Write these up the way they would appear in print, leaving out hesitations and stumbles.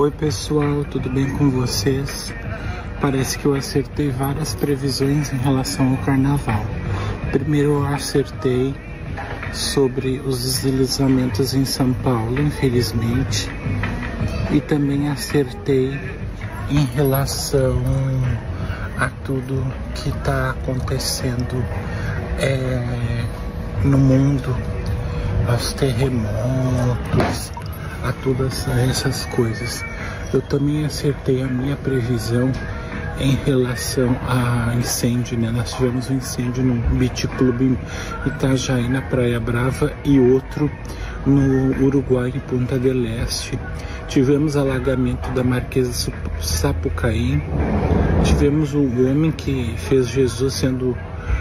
Oi pessoal, tudo bem com vocês? Parece que eu acertei várias previsões em relação ao carnaval. Primeiro eu acertei sobre os deslizamentos em São Paulo, infelizmente. E também acertei em relação a tudo que está acontecendo no mundo, aos terremotos, a todas essas coisas. Eu também acertei a minha previsão em relação a incêndio, né? Nós tivemos um incêndio no Beach Club em Itajaí, na Praia Brava, e outro no Uruguai, em Punta del Este. Tivemos alagamento da Marquesa Sapucaí. Tivemos o homem que fez Jesus sendo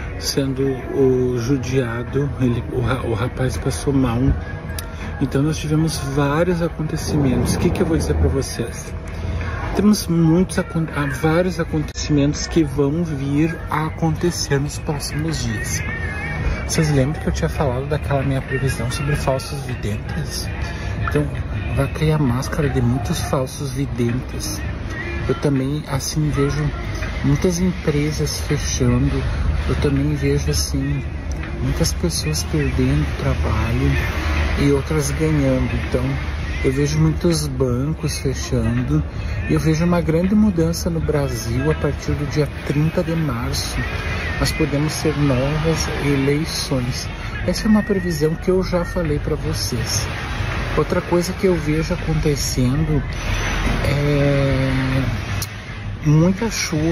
judiado. O rapaz passou mal. Então nós tivemos vários acontecimentos. O que eu vou dizer para vocês? Temos vários acontecimentos que vão vir a acontecer nos próximos dias. Vocês lembram que eu tinha falado daquela minha previsão sobre falsos videntes? Então vai criar máscara de muitos falsos videntes. Eu também assim vejo muitas empresas fechando. Eu também vejo assim muitas pessoas perdendo trabalho e outras ganhando. Então eu vejo muitos bancos fechando e eu vejo uma grande mudança no Brasil a partir do dia 30 de março. Nós podemos ter novas eleições. Essa é uma previsão que eu já falei para vocês. Outra coisa que eu vejo acontecendo é muita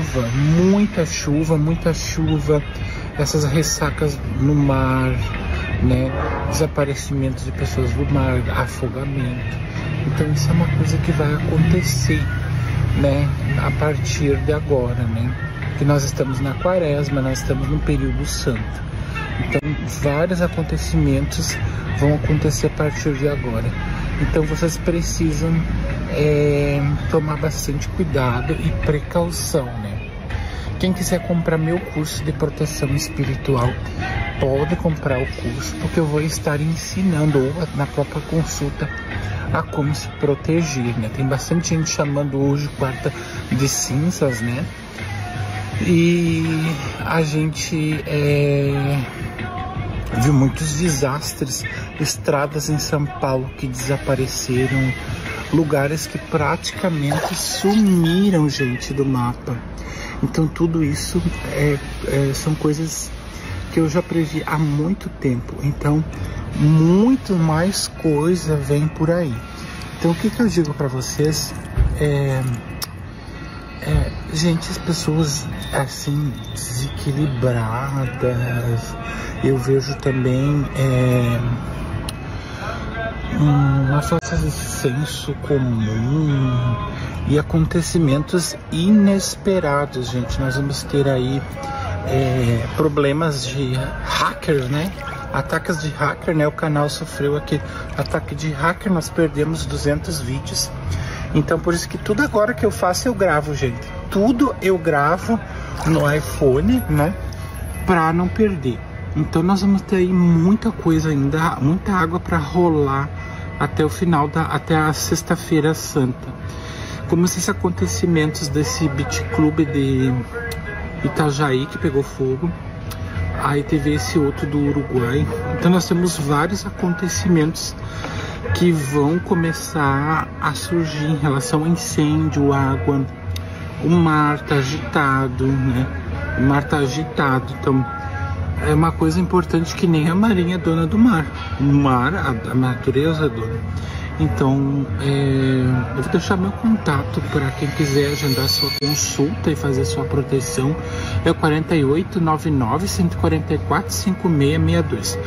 chuva, essas ressacas no mar, né? Desaparecimento de pessoas do mar, afogamento. Então isso é uma coisa que vai acontecer, né? A partir de agora, né? Que nós estamos na quaresma, nós estamos no período santo. Então vários acontecimentos vão acontecer a partir de agora. Então vocês precisam tomar bastante cuidado e precaução, né? Quem quiser comprar meu curso de proteção espiritual, pode comprar o curso, porque eu vou estar ensinando, ou na própria consulta, a como se proteger, né? Tem bastante gente chamando hoje quarta de cinzas, né? E a gente viu muitos desastres, estradas em São Paulo que desapareceram, lugares que praticamente sumiram, gente, do mapa. Então tudo isso são coisas que eu já previ há muito tempo. Então muito mais coisa vem por aí. Então o que eu digo para vocês gente, as pessoas assim desequilibradas. Eu vejo também uma falta de senso comum e acontecimentos inesperados, gente. Nós vamos ter aí problemas de hackers, né? Ataques de hacker, né? O canal sofreu aqui ataque de hacker, nós perdemos 200 vídeos. Então por isso que tudo agora que eu faço eu gravo, gente. Tudo eu gravo no iPhone, né? Pra não perder. Então nós vamos ter aí muita coisa ainda, muita água para rolar até o final até a sexta-feira santa. Como esses acontecimentos desse Beach Club de Itajaí que pegou fogo. Aí teve esse outro do Uruguai. Então nós temos vários acontecimentos que vão começar a surgir em relação ao incêndio, água. O mar tá agitado, né? O mar tá agitado, então é uma coisa importante que nem a marinha é dona do mar. O mar, a natureza é dona. Então, eu vou deixar meu contato para quem quiser agendar sua consulta e fazer sua proteção. É o 4899-144-5662.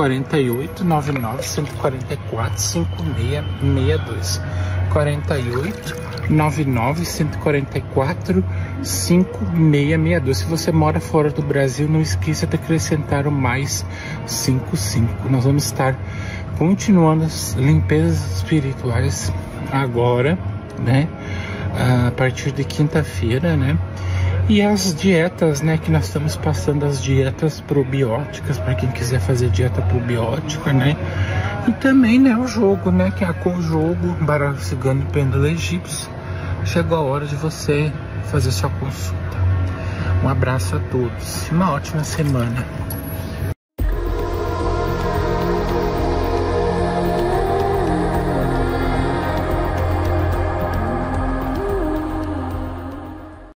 4899-144-5662. 4899-144-5662. Se você mora fora do Brasil, não esqueça de acrescentar o mais 55. Nós vamos estar continuando as limpezas espirituais agora, né? A partir de quinta-feira, né? E as dietas, né? Que nós estamos passando as dietas probióticas para quem quiser fazer dieta probiótica, né? E também, né, o jogo, né, que é o jogo baralho cigano e pêndulo egípcio. Chegou a hora de você fazer sua consulta. Um abraço a todos, uma ótima semana.